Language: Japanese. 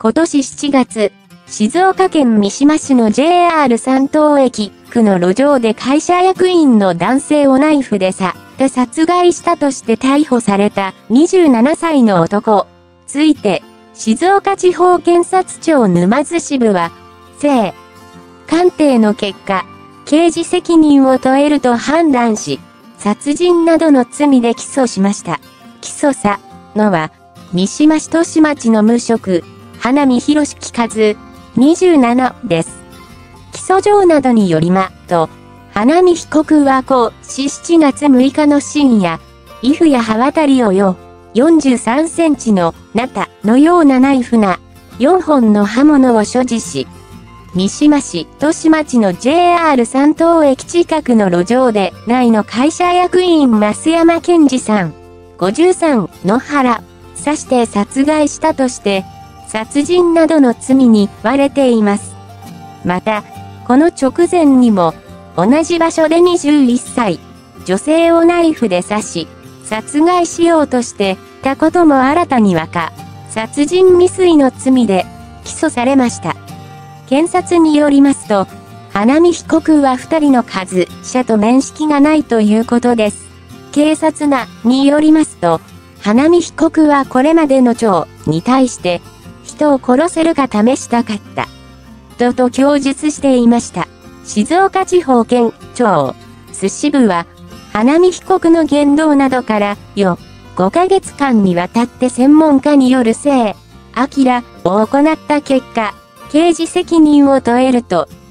今年7月、静岡県三島市の JR 山東駅区の路上で会社役員の男性をナイフで殺害したとして逮捕された27歳の男。ついて、静岡地方検察庁沼津支部は、鑑定の結果、刑事責任を問えると判断し、殺人などの罪で起訴しました。起訴さ、のは、三島市都市町の無職、花見博喜和、27です。起訴状などによりと、花見被告は7月6日の深夜、衣服や刃渡りを43センチのナタのようなナイフ4本の刃物を所持し、三島市都市町の JR 山東駅近くの路上で内の会社役員増山健二さん、53の腹、刺して殺害したとして、殺人などの罪に問われています。また、この直前にも、同じ場所で21歳、女性をナイフで刺し、殺害しようとしてたことも新たに殺人未遂の罪で起訴されました。検察によりますと、花見被告は2人の者と面識がないということです。警察によりますと、花見被告はこれまでの町に対して、人を殺せるか試したかった。と供述していました。静岡地方検庁支部は、花見被告の言動などから5ヶ月間にわたって専門家によるを行った結果、刑事責任を問えると